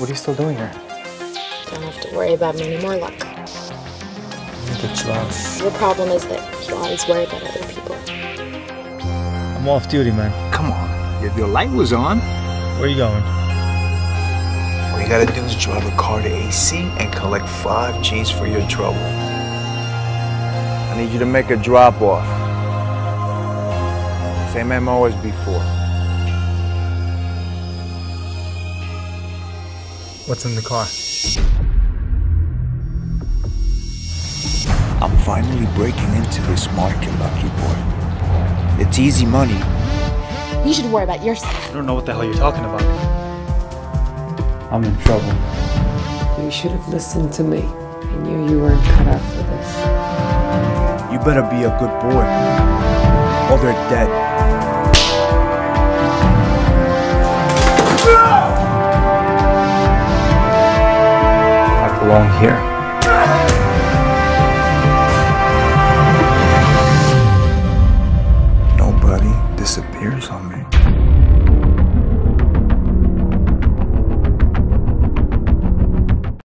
are you still doing here? Don't have to worry about me anymore, luck. The drugs. Your problem is that you always worry about other people. I'm off duty, man. Come on. If your light was on. Where are you going? All you gotta do is drive a car to AC and collect 5 G's for your trouble. I need you to make a drop-off. Same MO as before. What's in the car? I'm finally breaking into this market, Lucky Boy. It's easy money. You should worry about yourself. I don't know what the hell you're talking about. I'm in trouble. You should have listened to me. I knew you weren't cut out for this. You better be a good boy, or they're dead. I belong here. Nobody disappears on me.